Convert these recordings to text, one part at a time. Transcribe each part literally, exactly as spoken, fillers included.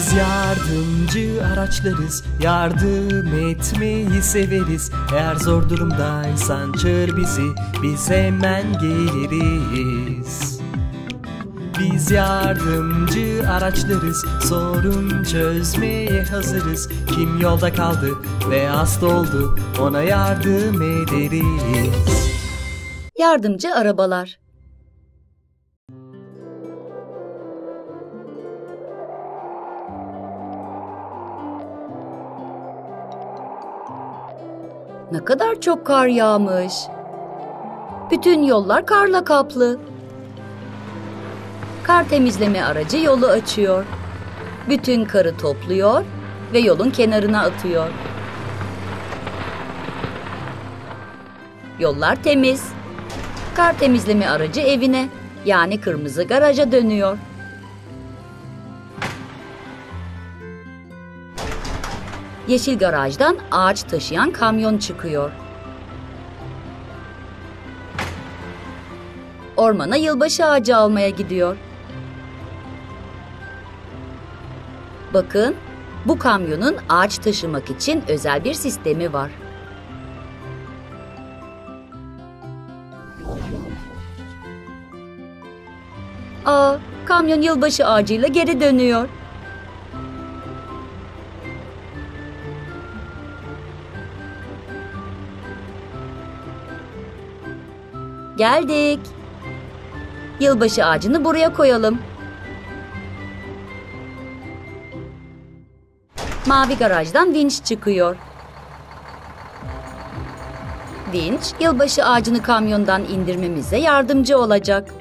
Biz yardımcı araçlarız, yardım etmeyi severiz. Eğer zor durumdaysan çağır bizi, biz hemen geliriz. Biz yardımcı araçlarız, sorun çözmeye hazırız. Kim yolda kaldı ve hasta oldu, ona yardım ederiz. Yardımcı arabalar. Ne kadar çok kar yağmış. Bütün yollar karla kaplı. Kar temizleme aracı yolu açıyor. Bütün karı topluyor ve yolun kenarına atıyor. Yollar temiz. Kar temizleme aracı evine, yani kırmızı garaja dönüyor. Yeşil garajdan ağaç taşıyan kamyon çıkıyor. Ormana yılbaşı ağacı almaya gidiyor. Bakın, bu kamyonun ağaç taşımak için özel bir sistemi var. Aa, kamyon yılbaşı ağacıyla geri dönüyor. Geldik. Yılbaşı ağacını buraya koyalım. Mavi garajdan vinç çıkıyor. Vinç, yılbaşı ağacını kamyondan indirmemize yardımcı olacak.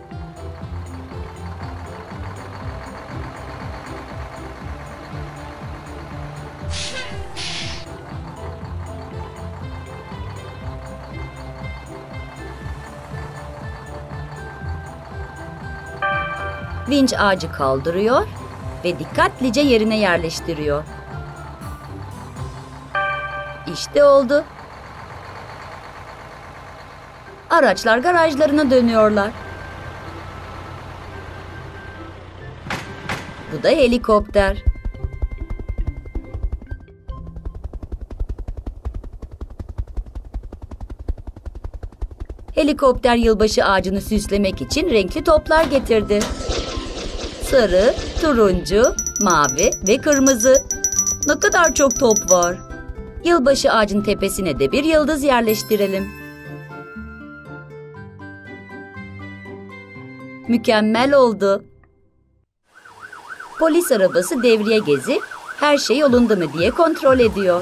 Vinç ağacı kaldırıyor ve dikkatlice yerine yerleştiriyor. İşte oldu. Araçlar garajlarına dönüyorlar. Bu da helikopter. Helikopter yılbaşı ağacını süslemek için renkli toplar getirdi. Sarı, turuncu, mavi ve kırmızı. Ne kadar çok top var. Yılbaşı ağacın tepesine de bir yıldız yerleştirelim. Mükemmel oldu. Polis arabası devriye gezip her şey yolunda mı diye kontrol ediyor.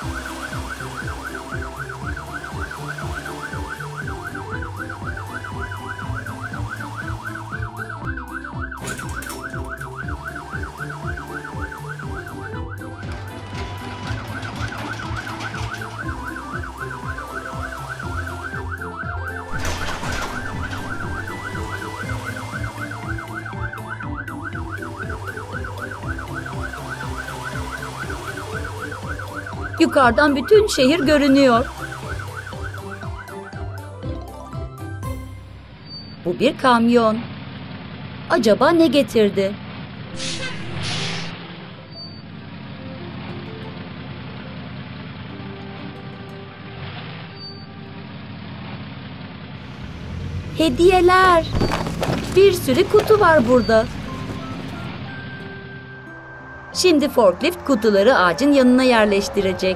Yukarıdan bütün şehir görünüyor. Bu bir kamyon. Acaba ne getirdi? Hediyeler. Bir sürü kutu var burada. Şimdi forklift kutuları ağacın yanına yerleştirecek.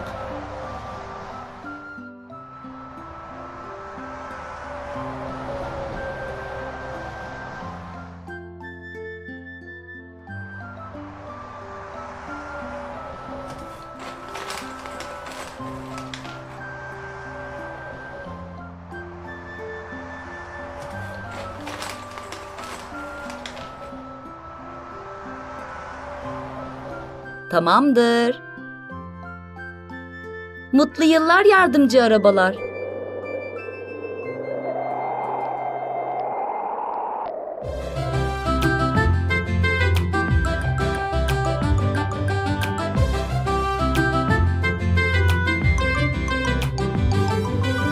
Tamamdır. Mutlu yıllar yardımcı arabalar.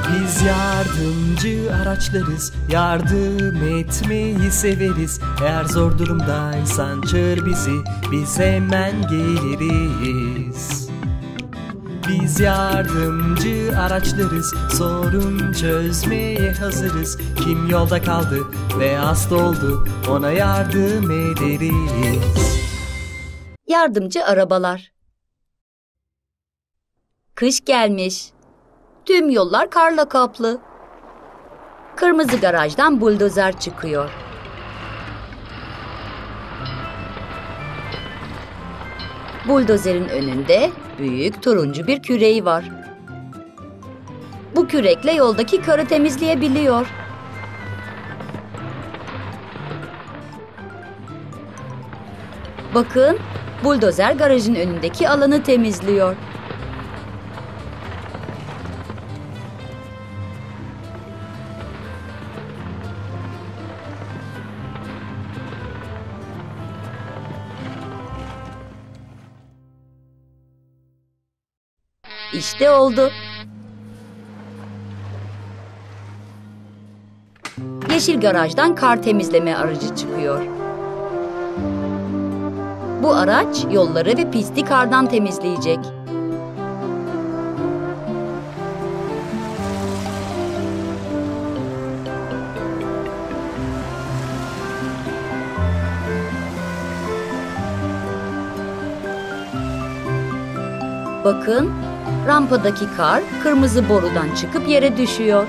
Biz yardımcı araçlarız, yardım etmeyi severiz. Eğer zor durumdaysan çağır bizi, biz hemen geliriz. Biz yardımcı araçlarız, sorun çözmeye hazırız. Kim yolda kaldı ve hasta oldu, ona yardım ederiz. Yardımcı arabalar. Kış gelmiş. Tüm yollar karla kaplı. Kırmızı garajdan buldozer çıkıyor. Buldozerin önünde büyük turuncu bir küreği var. Bu kürekle yoldaki karı temizleyebiliyor. Bakın, buldozer garajın önündeki alanı temizliyor. İşte oldu. Yeşil garajdan kar temizleme aracı çıkıyor. Bu araç yolları ve pisti kardan temizleyecek. Bakın, rampadaki kar kırmızı borudan çıkıp yere düşüyor.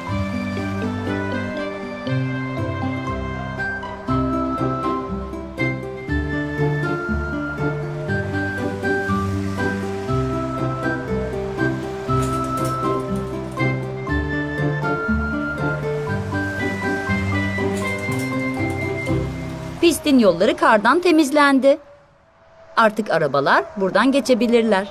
Pistin yolları kardan temizlendi. Artık arabalar buradan geçebilirler.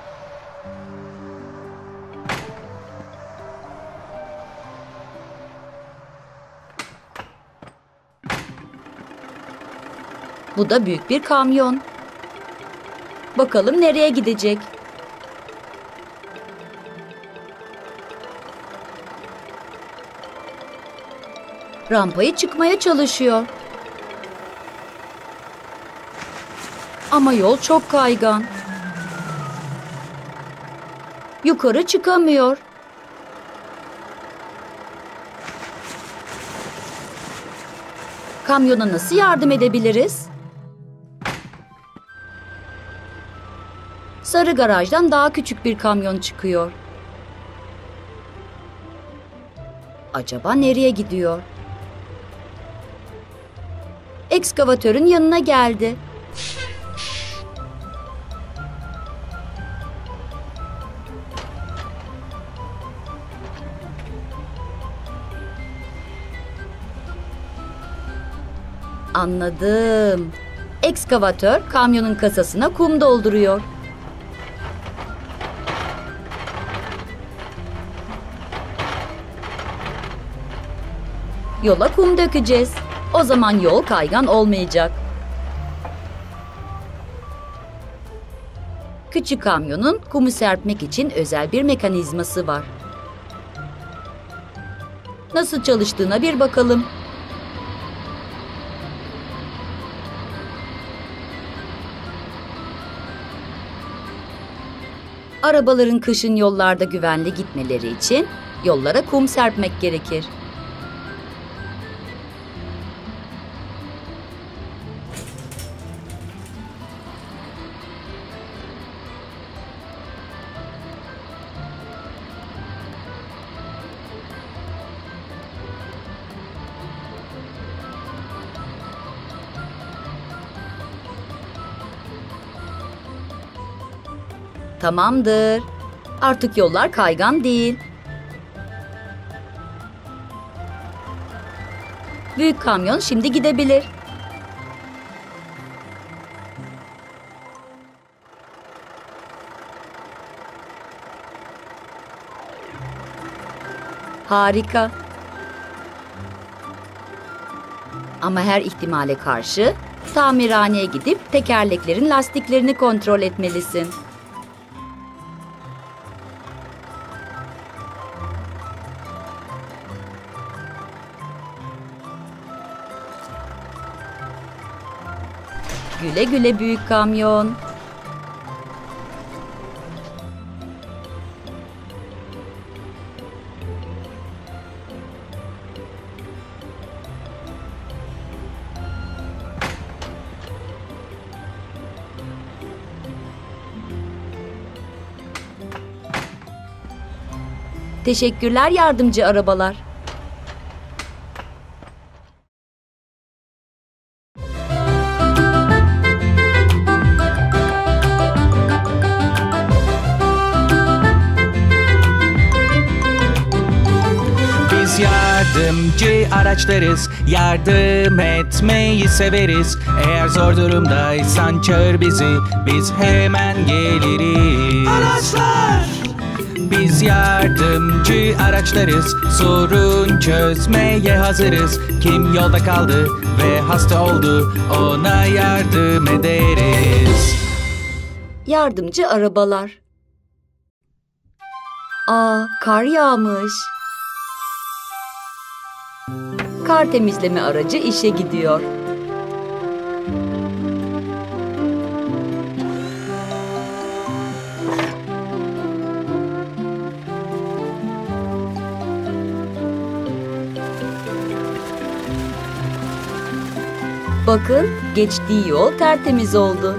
Bu da büyük bir kamyon. Bakalım nereye gidecek? Rampayı çıkmaya çalışıyor. Ama yol çok kaygan. Yukarı çıkamıyor. Kamyona nasıl yardım edebiliriz? Sarı garajdan daha küçük bir kamyon çıkıyor. Acaba nereye gidiyor? Ekskavatörün yanına geldi. Anladım. Ekskavatör kamyonun kasasına kum dolduruyor. Yola kum dökeceğiz. O zaman yol kaygan olmayacak. Küçük kamyonun kumu serpmek için özel bir mekanizması var. Nasıl çalıştığına bir bakalım. Arabaların kışın yollarda güvenli gitmeleri için yollara kum serpmek gerekir. Tamamdır. Artık yollar kaygan değil. Büyük kamyon şimdi gidebilir. Harika. Ama her ihtimale karşı tamirhaneye gidip tekerleklerin lastiklerini kontrol etmelisin. Güle güle büyük kamyon. Teşekkürler yardımcı arabalar. Biz yardımcı araçlarız, yardım etmeyi severiz. Eğer zor durumdaysan çağır bizi, biz hemen geliriz. Araçlar! Biz yardımcı araçlarız, sorun çözmeye hazırız. Kim yolda kaldı ve hasta oldu, ona yardım ederiz. Yardımcı arabalar. Aa, kar yağmış. Kar temizleme aracı işe gidiyor. Bakın, geçtiği yol tertemiz oldu.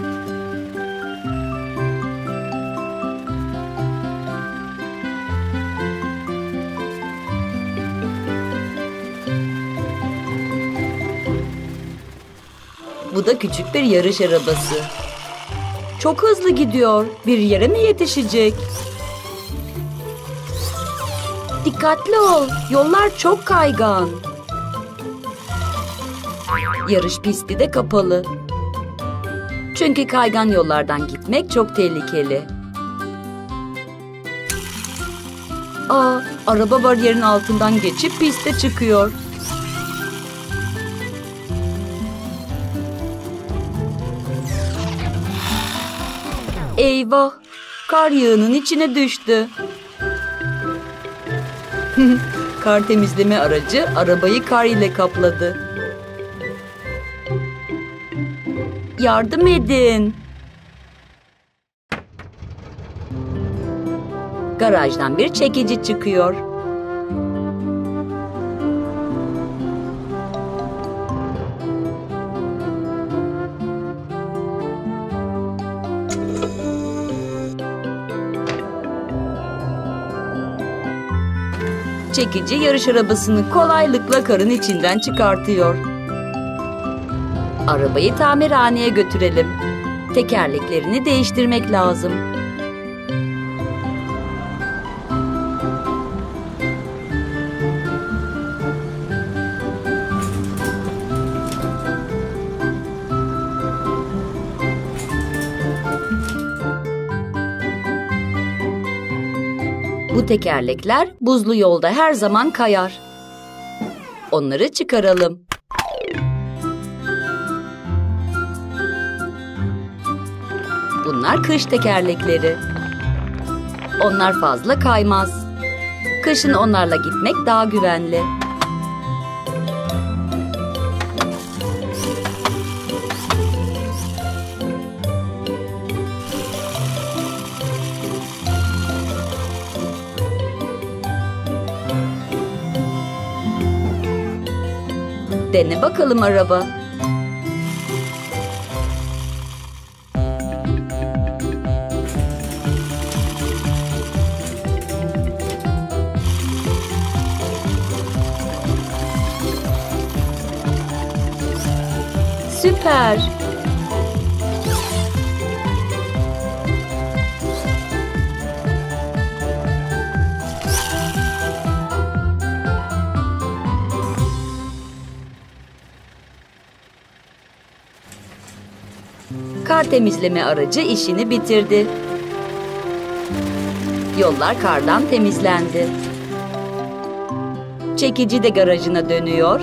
Bu da küçük bir yarış arabası. Çok hızlı gidiyor. Bir yere mi yetişecek? Dikkatli ol. Yollar çok kaygan. Yarış pisti de kapalı. Çünkü kaygan yollardan gitmek çok tehlikeli. Aa, araba bariyerin altından geçip piste çıkıyor. Eyvah! Kar yığının içine düştü. Kar temizleme aracı arabayı kar ile kapladı. Yardım edin. Garajdan bir çekici çıkıyor. Çekici yarış arabasını kolaylıkla karın içinden çıkartıyor. Arabayı tamirhaneye götürelim. Tekerleklerini değiştirmek lazım. Bu tekerlekler buzlu yolda her zaman kayar. Onları çıkaralım. Bunlar kış tekerlekleri. Onlar fazla kaymaz. Kışın onlarla gitmek daha güvenli. Dene bakalım araba. Süper. Kar temizleme aracı işini bitirdi. Yollar kardan temizlendi. Çekici de garajına dönüyor.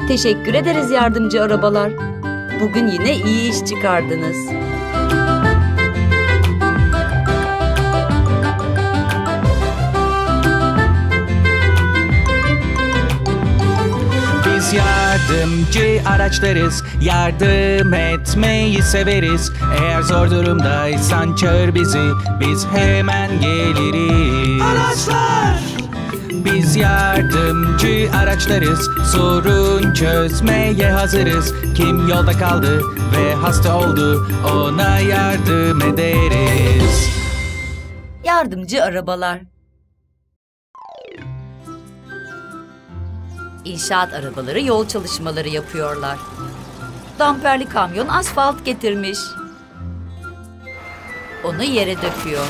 Teşekkür ederiz yardımcı arabalar. Bugün yine iyi iş çıkardınız. Biz yardımcı araçlarız, yardım etmeyi severiz. Eğer zor durumdaysan çağır bizi, biz hemen geliriz. Araçlar! Biz yardımcı araçlarız, sorun çözmeye hazırız. Kim yolda kaldı ve hasta oldu, ona yardım ederiz. Yardımcı arabalar. İnşaat arabaları yol çalışmaları yapıyorlar. Damperli kamyon asfalt getirmiş. Onu yere döküyor.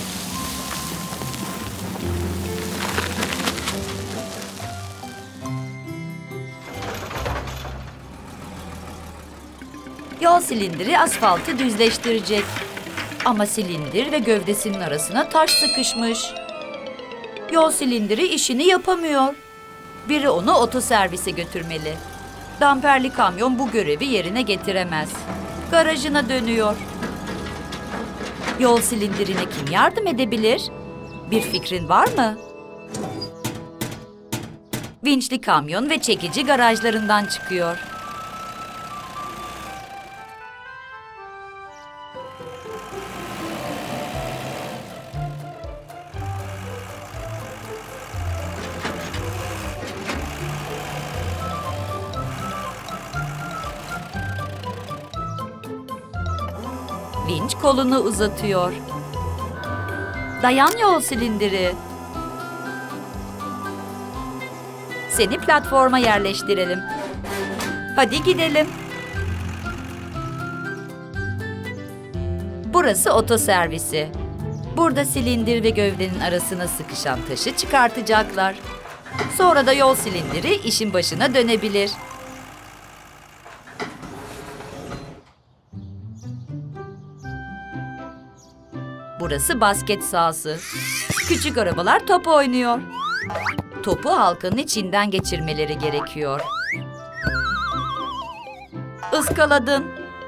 Yol silindiri asfaltı düzleştirecek. Ama silindir ve gövdesinin arasına taş sıkışmış. Yol silindiri işini yapamıyor. Biri onu otoservise götürmeli. Damperli kamyon bu görevi yerine getiremez. Garajına dönüyor. Yol silindirine kim yardım edebilir? Bir fikrin var mı? Vinçli kamyon ve çekici garajlarından çıkıyor. Vinç kolunu uzatıyor. Dayan yol silindiri. Seni platforma yerleştirelim. Hadi gidelim. Burası otoservisi. Burada silindir ve gövdenin arasına sıkışan taşı çıkartacaklar. Sonra da yol silindiri işin başına dönebilir. Burası basket sahası. Küçük arabalar top oynuyor. Topu halkanın içinden geçirmeleri gerekiyor. Iskaladın.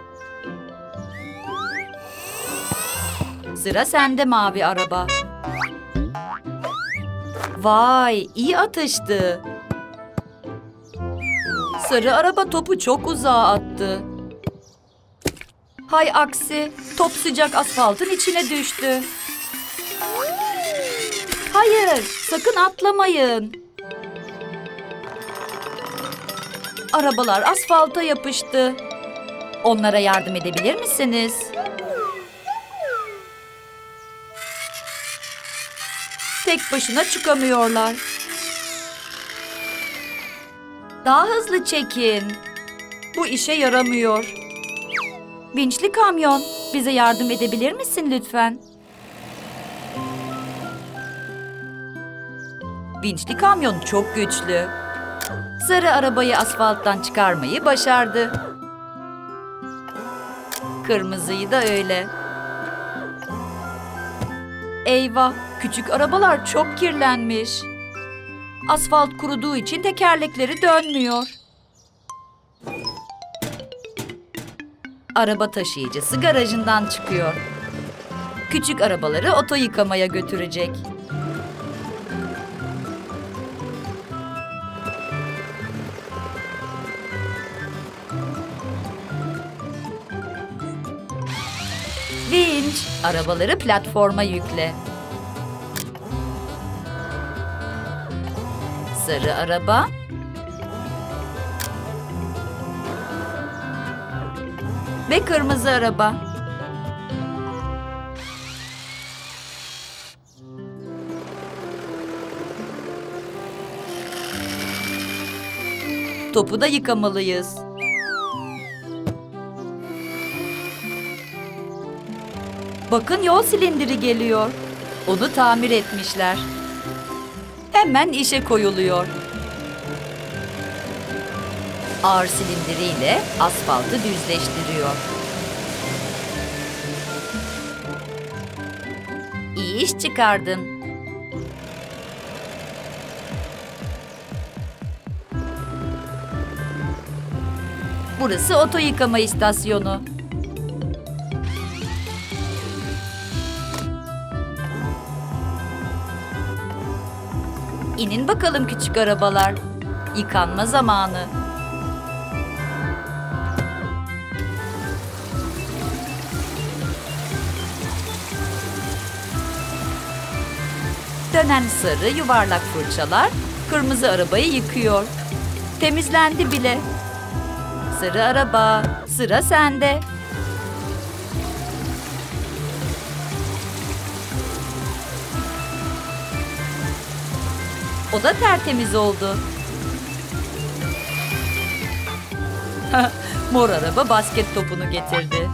Sıra sende mavi araba. Vay, iyi atıştı. Sarı araba topu çok uzağa attı. Hay aksi, top sıcak asfaltın içine düştü. Hayır, sakın atlamayın. Arabalar asfalta yapıştı. Onlara yardım edebilir misiniz? Tek başına çıkamıyorlar. Daha hızlı çekin. Bu işe yaramıyor. Vinçli kamyon, bize yardım edebilir misin lütfen? Vinçli kamyon çok güçlü. Sarı arabayı asfalttan çıkarmayı başardı. Kırmızıyı da öyle. Eyvah, küçük arabalar çok kirlenmiş. Asfalt kuruduğu için tekerlekleri dönmüyor. Araba taşıyıcısı garajından çıkıyor. Küçük arabaları oto yıkamaya götürecek. Vinç, arabaları platforma yükle. Sarı araba. Ve kırmızı araba. Topu da yıkamalıyız. Bakın yol silindiri geliyor. Onu tamir etmişler. Hemen işe koyuluyor. Ağır silindiriyle asfaltı düzleştiriyor. İyi iş çıkardın. Burası oto yıkama istasyonu. İnin bakalım küçük arabalar. Yıkanma zamanı. Dönen sarı yuvarlak fırçalar kırmızı arabayı yıkıyor. Temizlendi bile. Sarı araba, sıra sende. O da tertemiz oldu. Mor araba basket topunu getirdi.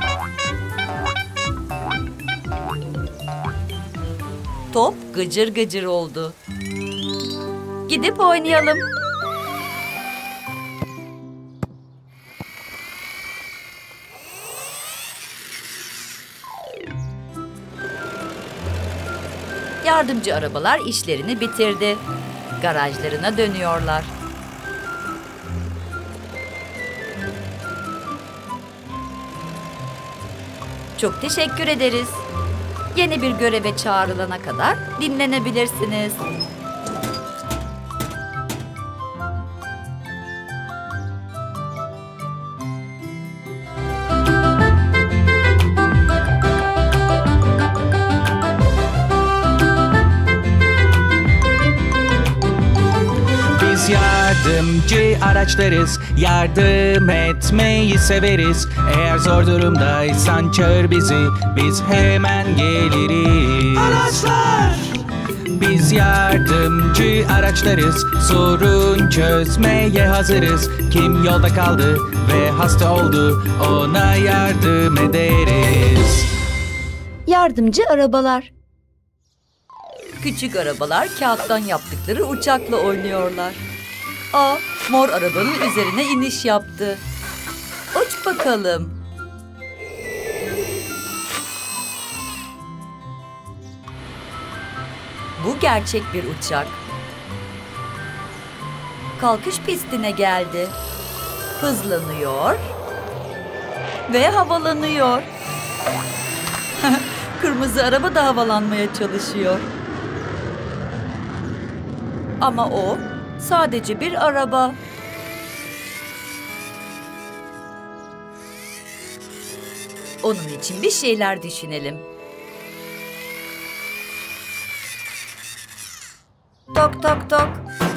Top gıcır gıcır oldu. Gidip oynayalım. Yardımcı arabalar işlerini bitirdi. Garajlarına dönüyorlar. Çok teşekkür ederiz. Yeni bir göreve çağrılana kadar dinlenebilirsiniz. Biz yardımcı araçlarız, yardım etmeyi severiz. Eğer zor durumdaysan çağır bizi, biz hemen geliriz. Araçlar! Biz yardımcı araçlarız, sorun çözmeye hazırız. Kim yolda kaldı ve hasta oldu, ona yardım ederiz. Yardımcı arabalar. Küçük arabalar kağıttan yaptıkları uçakla oynuyorlar. Aa, mor arabanın üzerine iniş yaptı. Uç bakalım. Bu gerçek bir uçak. Kalkış pistine geldi. Hızlanıyor ve havalanıyor. Kırmızı araba da havalanmaya çalışıyor. Ama o sadece bir araba. Onun için bir şeyler düşünelim. Tok tok tok.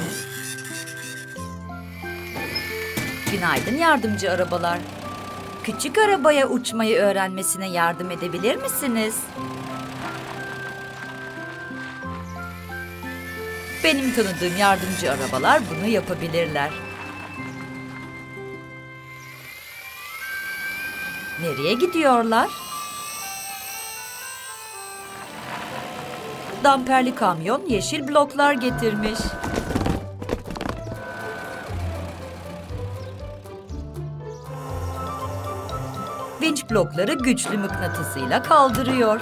Günaydın yardımcı arabalar. Küçük arabaya uçmayı öğrenmesine yardım edebilir misiniz? Benim tanıdığım yardımcı arabalar bunu yapabilirler. Nereye gidiyorlar? Damperli kamyon yeşil bloklar getirmiş. Vinç blokları güçlü mıknatısıyla kaldırıyor.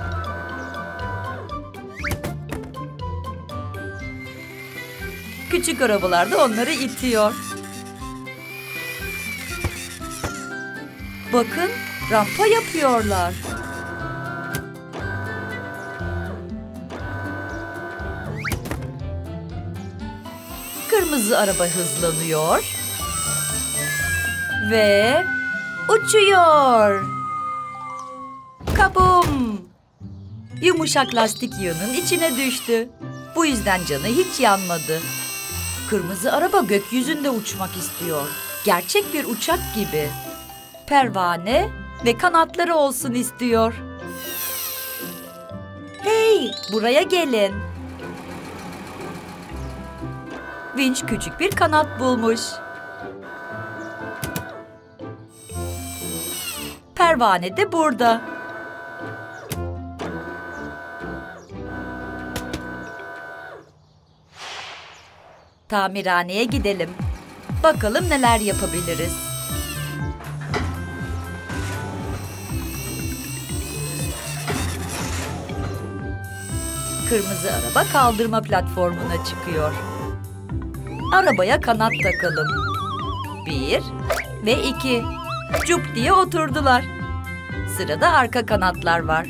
Küçük arabalar da onları itiyor. Bakın, rampa yapıyorlar. Kırmızı araba hızlanıyor ve uçuyor. Kabum! Yumuşak lastik yığının içine düştü. Bu yüzden canı hiç yanmadı. Kırmızı araba gökyüzünde uçmak istiyor. Gerçek bir uçak gibi. Pervane ve kanatları olsun istiyor. Hey, buraya gelin. Vinç küçük bir kanat bulmuş. Pervane de burada. Tamirhaneye gidelim. Bakalım neler yapabiliriz. Kırmızı araba kaldırma platformuna çıkıyor. Arabaya kanat takalım. Bir ve iki. Cup diye oturdular. Sırada arka kanatlar var.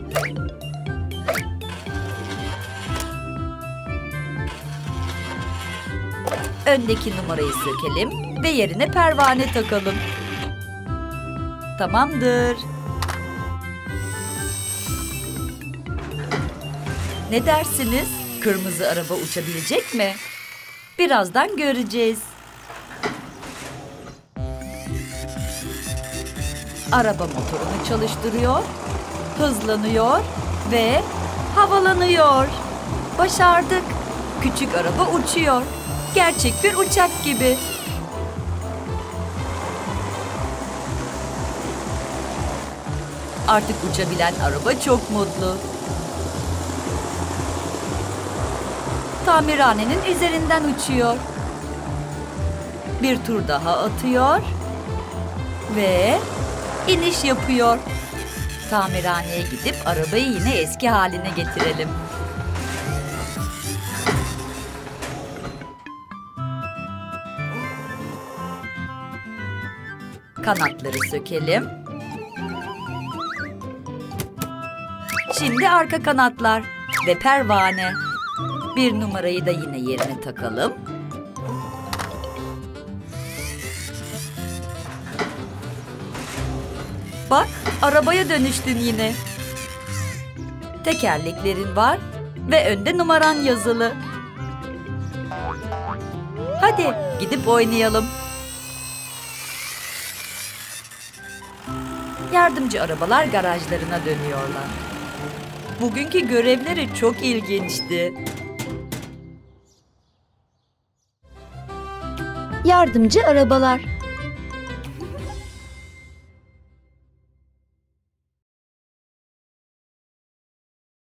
Öndeki numarayı sökelim ve yerine pervane takalım. Tamamdır. Ne dersiniz? Kırmızı araba uçabilecek mi? Birazdan göreceğiz. Araba motorunu çalıştırıyor, hızlanıyor ve havalanıyor. Başardık. Küçük araba uçuyor. Gerçek bir uçak gibi. Artık uçabilen araba çok mutlu. Tamirhanenin üzerinden uçuyor. Bir tur daha atıyor ve iniş yapıyor. Tamirhaneye gidip arabayı yine eski haline getirelim. Kanatları sökelim. Şimdi arka kanatlar ve pervane. Bir numarayı da yine yerine takalım. Bak, arabaya dönüştün yine. Tekerleklerin var ve önde numaran yazılı. Hadi gidip oynayalım. Yardımcı arabalar garajlarına dönüyorlar. Bugünkü görevleri çok ilginçti. Yardımcı arabalar.